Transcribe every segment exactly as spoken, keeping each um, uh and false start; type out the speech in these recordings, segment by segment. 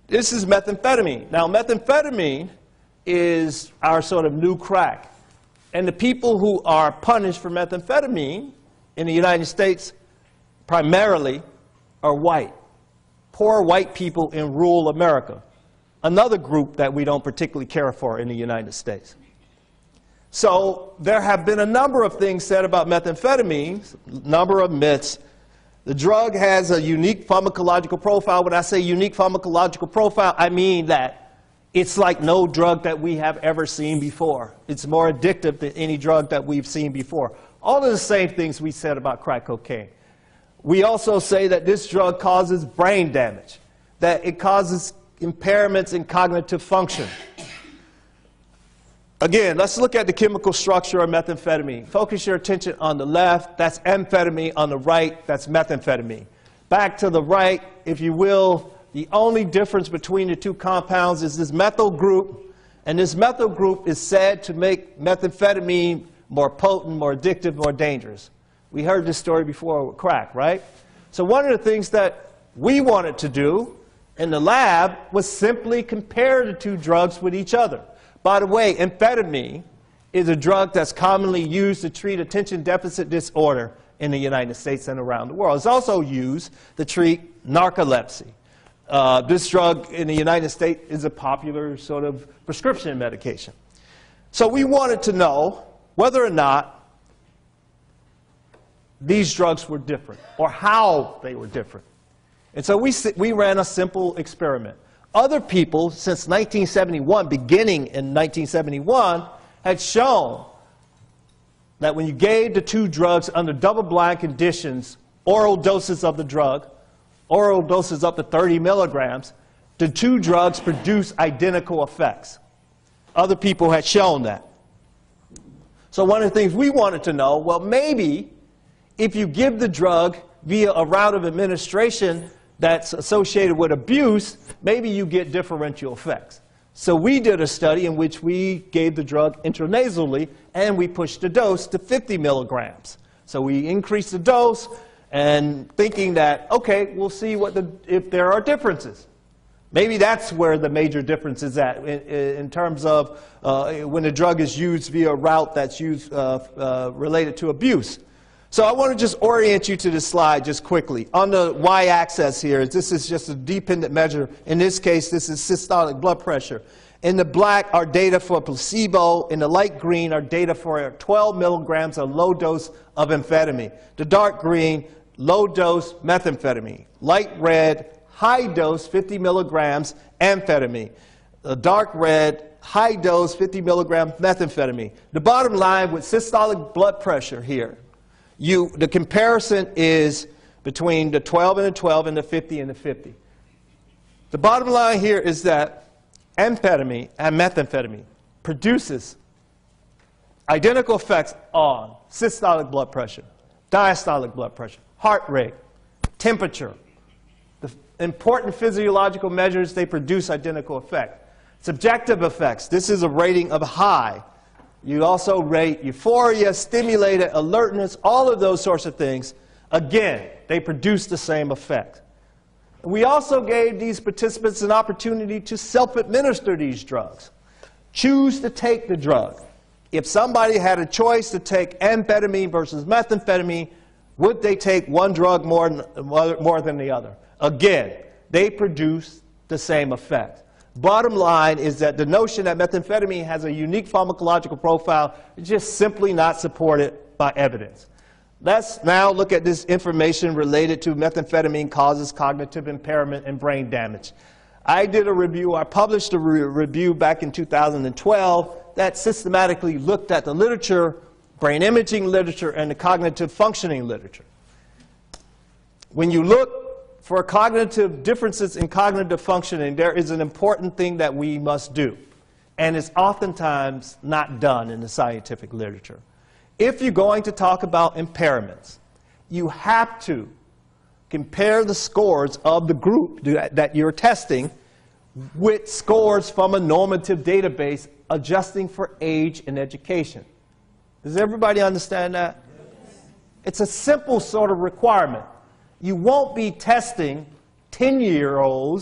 This is methamphetamine. Now, methamphetamine is our sort of new crack. And the people who are punished for methamphetamine in the United States primarily are white, poor white people in rural America, another group that we don't particularly care for in the United States. So there have been a number of things said about methamphetamine, a number of myths. The drug has a unique pharmacological profile. When I say unique pharmacological profile, I mean that it's like no drug that we have ever seen before. It's more addictive than any drug that we've seen before. All of the same things we said about crack cocaine. We also say that this drug causes brain damage, that it causes impairments in cognitive function. Again, let's look at the chemical structure of methamphetamine. Focus your attention on the left. That's amphetamine. On the right, that's methamphetamine. Back to the right, if you will, the only difference between the two compounds is this methyl group. And this methyl group is said to make methamphetamine more potent, more addictive, more dangerous. We heard this story before with crack, right? So one of the things that we wanted to do in the lab was simply compare the two drugs with each other. By the way, amphetamine is a drug that's commonly used to treat attention deficit disorder in the United States and around the world. It's also used to treat narcolepsy. Uh, this drug in the United States is a popular sort of prescription medication. So we wanted to know whether or not these drugs were different, or how they were different. And so we, we ran a simple experiment. Other people, since nineteen seventy-one, beginning in nineteen seventy-one, had shown that when you gave the two drugs under double-blind conditions, oral doses of the drug, oral doses up to thirty milligrams, the two drugs produce identical effects. Other people had shown that. So one of the things we wanted to know, well, maybe if you give the drug via a route of administration that's associated with abuse, maybe you get differential effects. So we did a study in which we gave the drug intranasally, and we pushed the dose to fifty milligrams. So we increased the dose, and thinking that, okay, we'll see what the, if there are differences. Maybe that's where the major difference is at in, in terms of uh, when a drug is used via a route that's used uh, uh, related to abuse. So I want to just orient you to this slide just quickly. On the y-axis here, this is just a dependent measure. In this case, this is systolic blood pressure. In the black are data for placebo. In the light green are data for twelve milligrams of low dose of amphetamine. The dark green, low dose methamphetamine. Light red, high dose fifty milligrams amphetamine. The dark red, high dose fifty milligrams methamphetamine. The bottom line with systolic blood pressure here, You, the comparison is between the twelve and the twelve and the fifty and the fifty. The bottom line here is that amphetamine and methamphetamine produces identical effects on systolic blood pressure, diastolic blood pressure, heart rate, temperature. The important physiological measures, they produce identical effect. Subjective effects, this is a rating of high. You also rate euphoria, stimulated alertness, all of those sorts of things. Again, they produce the same effect. We also gave these participants an opportunity to self-administer these drugs. Choose to take the drug. If somebody had a choice to take amphetamine versus methamphetamine, would they take one drug more, more than the other? Again, they produce the same effect. Bottom line is that the notion that methamphetamine has a unique pharmacological profile is just simply not supported by evidence. Let's now look at this information related to methamphetamine causes cognitive impairment and brain damage. I did a review, I published a re review back in two thousand twelve that systematically looked at the literature, brain imaging literature, and the cognitive functioning literature. When you look for cognitive differences in cognitive functioning, there is an important thing that we must do, and it's oftentimes not done in the scientific literature. If you're going to talk about impairments, you have to compare the scores of the group that you're testing with scores from a normative database adjusting for age and education. Does everybody understand that? It's a simple sort of requirement. You won't be testing ten-year-olds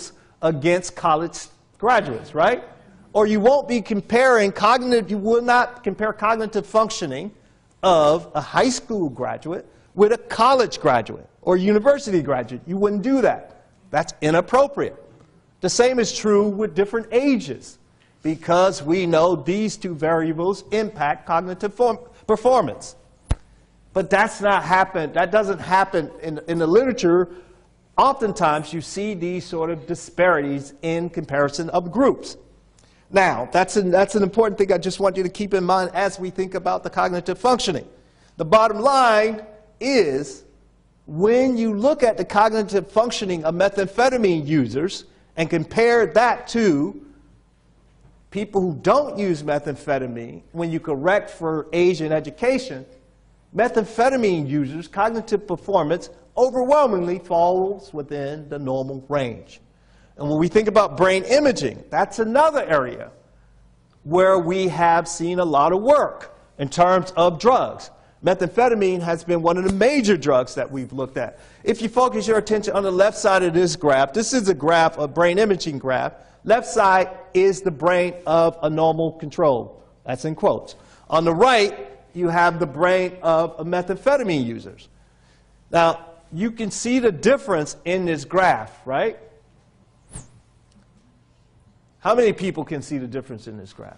against college graduates, right? Or you won't be comparing cognitive, you will not compare cognitive functioning of a high school graduate with a college graduate or university graduate. You wouldn't do that. That's inappropriate. The same is true with different ages, because we know these two variables impact cognitive form performance. But that's not happen, that doesn't happen in, in the literature. Oftentimes you see these sort of disparities in comparison of groups. Now, that's an, that's an important thing I just want you to keep in mind as we think about the cognitive functioning. The bottom line is, when you look at the cognitive functioning of methamphetamine users and compare that to people who don't use methamphetamine, when you correct for age and education, methamphetamine users' cognitive performance overwhelmingly falls within the normal range. And when we think about brain imaging, that's another area where we have seen a lot of work in terms of drugs. Methamphetamine has been one of the major drugs that we've looked at. If you focus your attention on the left side of this graph, this is a graph, a brain imaging graph. Left side is the brain of a normal control. That's in quotes. On the right, you have the brain of a methamphetamine users. Now, you can see the difference in this graph, right? How many people can see the difference in this graph?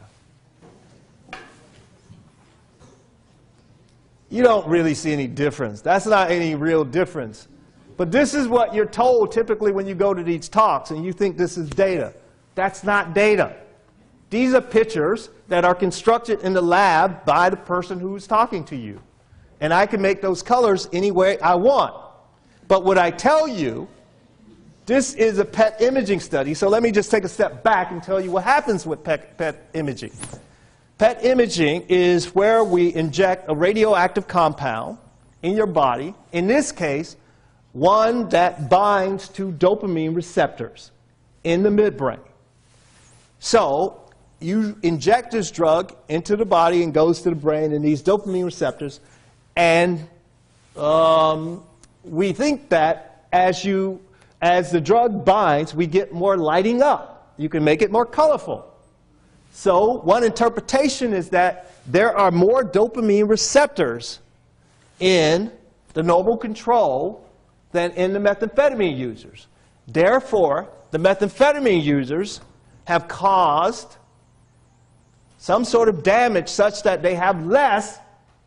You don't really see any difference. That's not any real difference. But this is what you're told typically when you go to these talks and you think this is data. That's not data. These are pictures that are constructed in the lab by the person who's talking to you. And I can make those colors any way I want. But what I tell you, this is a P E T imaging study. So let me just take a step back and tell you what happens with P E T, P E T imaging. P E T imaging is where we inject a radioactive compound in your body, in this case, one that binds to dopamine receptors in the midbrain. So you inject this drug into the body and goes to the brain and these dopamine receptors, and um, we think that as, you, as the drug binds, we get more lighting up. You can make it more colorful. So one interpretation is that there are more dopamine receptors in the normal control than in the methamphetamine users. Therefore, the methamphetamine users have caused some sort of damage such that they have less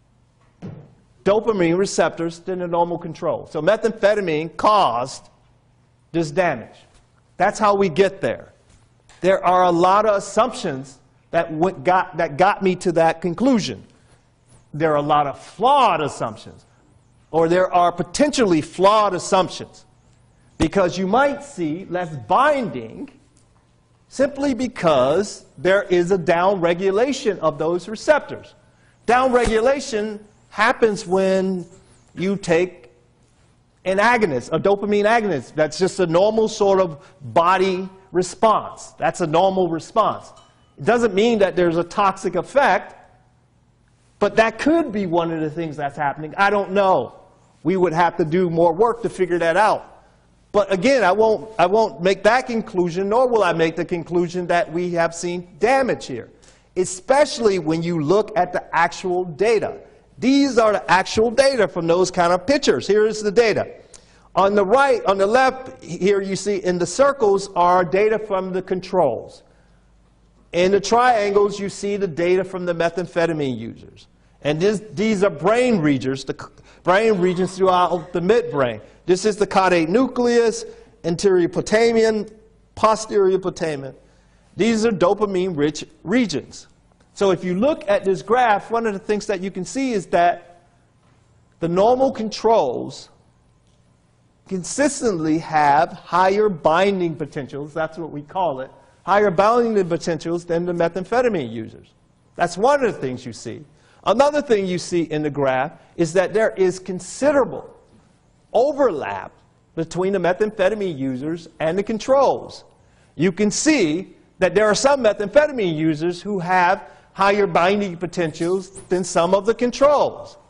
dopamine receptors than the normal control. So methamphetamine caused this damage. That's how we get there. There are a lot of assumptions that, went, got, that got me to that conclusion. There are a lot of flawed assumptions, or there are potentially flawed assumptions, because you might see less binding simply because there is a downregulation of those receptors. Downregulation happens when you take an agonist, a dopamine agonist. That's just a normal sort of body response. That's a normal response. It doesn't mean that there's a toxic effect, but that could be one of the things that's happening. I don't know. We would have to do more work to figure that out. But again, I won't, I won't make that conclusion, nor will I make the conclusion that we have seen damage here, especially when you look at the actual data. These are the actual data from those kind of pictures. Here is the data. On the right, on the left, here you see in the circles are data from the controls. In the triangles, you see the data from the methamphetamine users. And this, these are brain regions, the brain regions throughout the midbrain. This is the caudate nucleus, anterior putamen, posterior putamen. These are dopamine-rich regions. So if you look at this graph, one of the things that you can see is that the normal controls consistently have higher binding potentials, that's what we call it, higher binding potentials than the methamphetamine users. That's one of the things you see. Another thing you see in the graph is that there is considerable overlap between the methamphetamine users and the controls. You can see that there are some methamphetamine users who have higher binding potentials than some of the controls.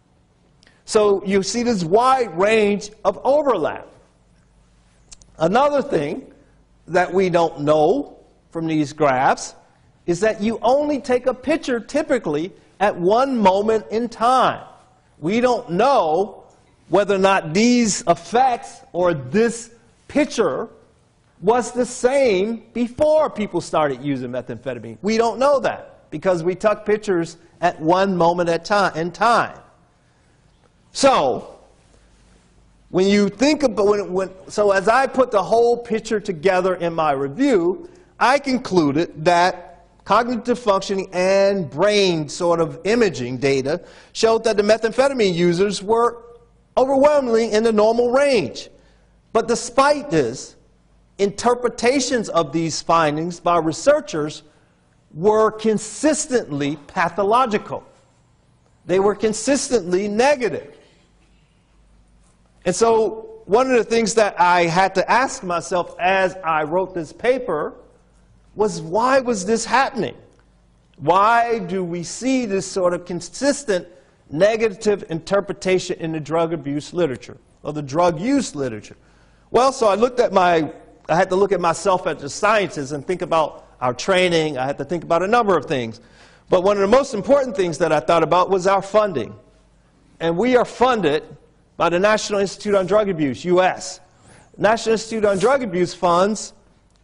So you see this wide range of overlap. Another thing that we don't know from these graphs is that you only take a picture typically at one moment in time. We don't know whether or not these effects or this picture was the same before people started using methamphetamine. We don't know that because we took pictures at one moment at time, in time. So, when you think about, when, when, so as I put the whole picture together in my review, I concluded that cognitive functioning and brain sort of imaging data showed that the methamphetamine users were overwhelmingly in the normal range. But despite this, interpretations of these findings by researchers were consistently pathological. They were consistently negative. And so one of the things that I had to ask myself as I wrote this paper was, why was this happening? Why do we see this sort of consistent negative interpretation in the drug abuse literature, or the drug use literature? Well, so I looked at my, I had to look at myself as a scientist and think about our training. I had to think about a number of things. But one of the most important things that I thought about was our funding. And we are funded by the National Institute on Drug Abuse, U S National Institute on Drug Abuse funds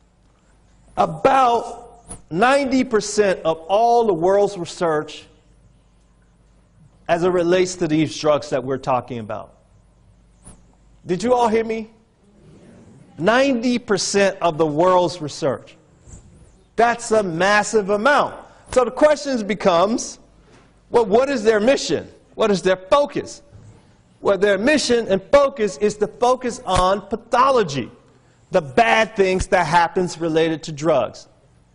about ninety percent of all the world's research as it relates to these drugs that we're talking about. Did you all hear me? ninety percent of the world's research. That's a massive amount. So the question becomes, well, what is their mission? What is their focus? Well, their mission and focus is to focus on pathology, the bad things that happens related to drugs.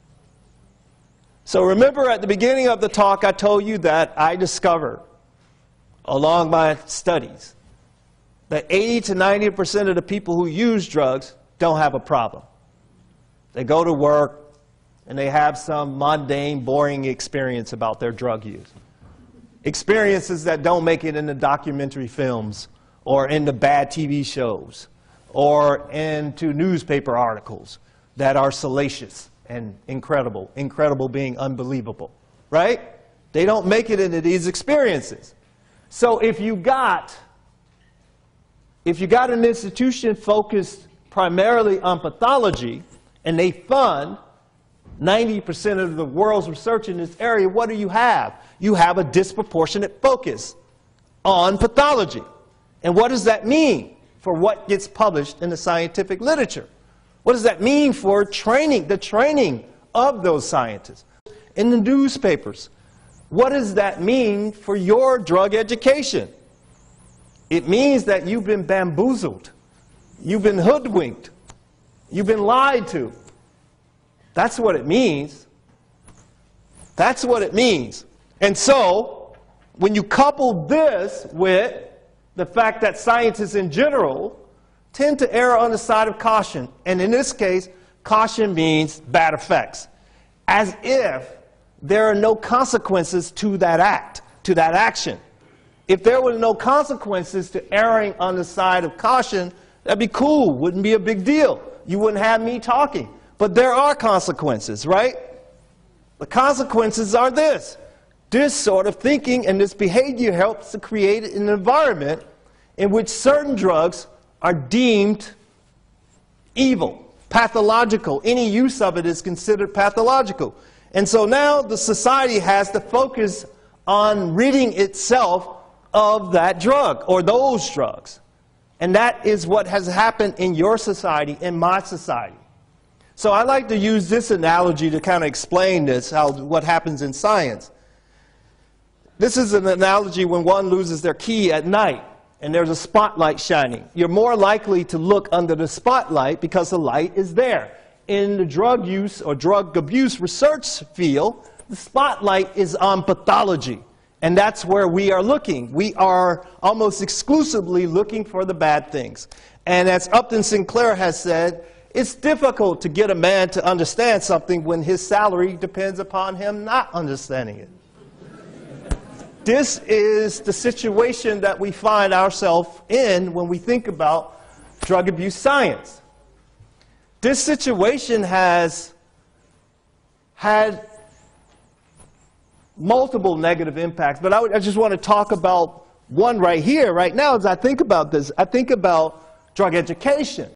So remember at the beginning of the talk I told you that I discovered, along my studies, that eighty to ninety percent of the people who use drugs don't have a problem. They go to work and they have some mundane, boring experience about their drug use. Experiences that don't make it into documentary films or into bad T V shows or into newspaper articles that are salacious and incredible, incredible being unbelievable, right? They don't make it into these experiences. So if you got, if you got an institution focused primarily on pathology and they fund ninety percent of the world's research in this area, what do you have? You have a disproportionate focus on pathology. And what does that mean for what gets published in the scientific literature? What does that mean for training, the training of those scientists? In the newspapers, what does that mean for your drug education? It means that you've been bamboozled. You've been hoodwinked. You've been lied to. That's what it means. That's what it means. And so, when you couple this with the fact that scientists in general tend to err on the side of caution, and in this case, caution means bad effects, as if there are no consequences to that act, to that action. If there were no consequences to erring on the side of caution, that'd be cool, wouldn't be a big deal. You wouldn't have me talking. But there are consequences, right? The consequences are this. This sort of thinking and this behavior helps to create an environment in which certain drugs are deemed evil, pathological. Any use of it is considered pathological. And so now the society has to focus on ridding itself of that drug or those drugs. And that is what has happened in your society, in my society. So I like to use this analogy to kind of explain this, how, what happens in science. This is an analogy when one loses their key at night and there's a spotlight shining. You're more likely to look under the spotlight because the light is there. In the drug use or drug abuse research field, the spotlight is on pathology. And that's where we are looking. We are almost exclusively looking for the bad things. And as Upton Sinclair has said, it's difficult to get a man to understand something when his salary depends upon him not understanding it. This is the situation that we find ourselves in when we think about drug abuse science. this situation has had multiple negative impacts, but I, would, I just want to talk about one right here, right now, as I think about this. I think about drug education.